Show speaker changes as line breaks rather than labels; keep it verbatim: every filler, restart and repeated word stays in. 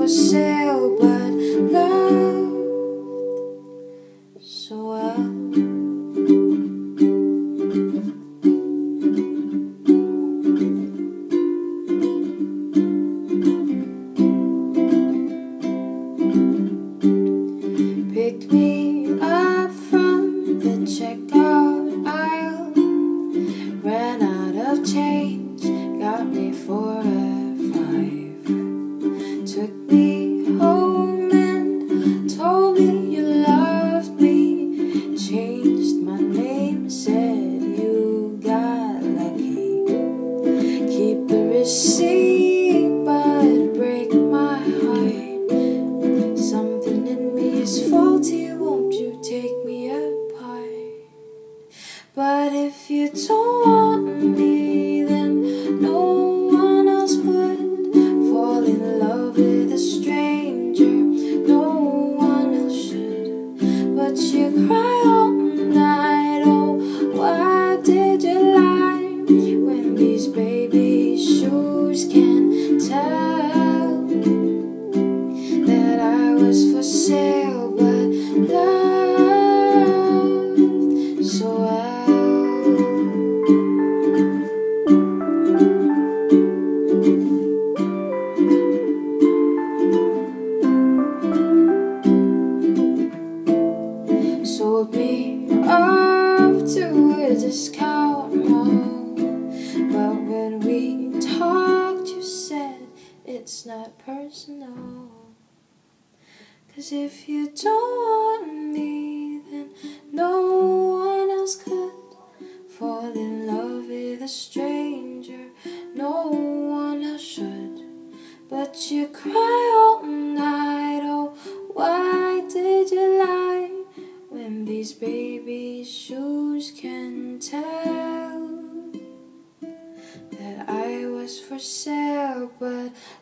sale but loved so well. Picked me up from the checkout aisle, ran out of change, got me for a five. Took me home and told me you loved me, changed my name, said you got lucky. Keep the receipt but break my heart. Something in me is faulty, won't you take me apart? But if you don't want me, then no one else would. Fall in love with a stranger, no one else should. But you cry all night, oh, why did you lie? When these baby shoes can tell that I was for sale but loved so well. Sold me off to a discount mall, but when we talked you said it's not personal. 'Cause if you don't want me, then no one else could. Fall in love with a stranger, no one else should. But you cry all night, oh, why did you lie? When these baby shoes can tell that I was for sale but